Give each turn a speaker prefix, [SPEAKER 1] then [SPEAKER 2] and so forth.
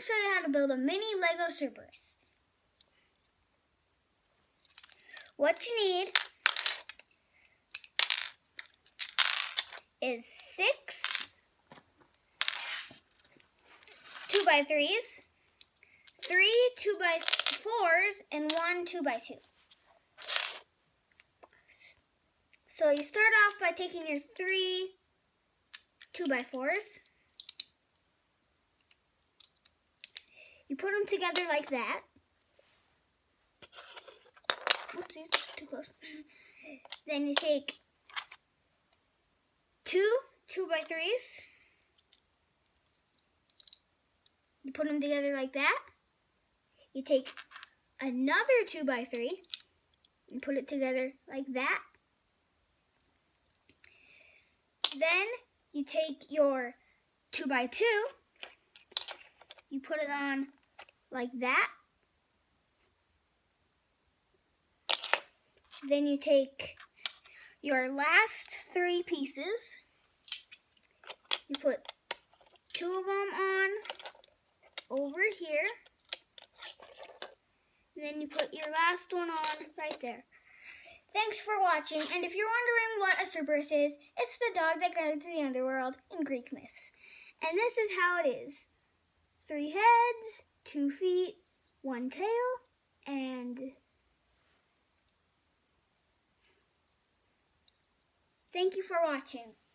[SPEAKER 1] to show you how to build a mini Lego Cerberus. What you need is 6 2x3s, 3 2x4s, and 1 2x2. So you start off by taking your 3 2x4s. You put them together like that. Oopsies, too close. Then you take 2 2x3s. You put them together like that. You take another 2x3 and put it together like that. Then you take your 2x2, you put it on like that. Then you take your last 3 pieces, you put 2 of them on over here, and then you put your last one on right there. Thanks for watching, and if you're wondering what a Cerberus is, it's the dog that got into the underworld in Greek myths. And this is how it is. 3 heads, 2 feet, 1 tail, and thank you for watching.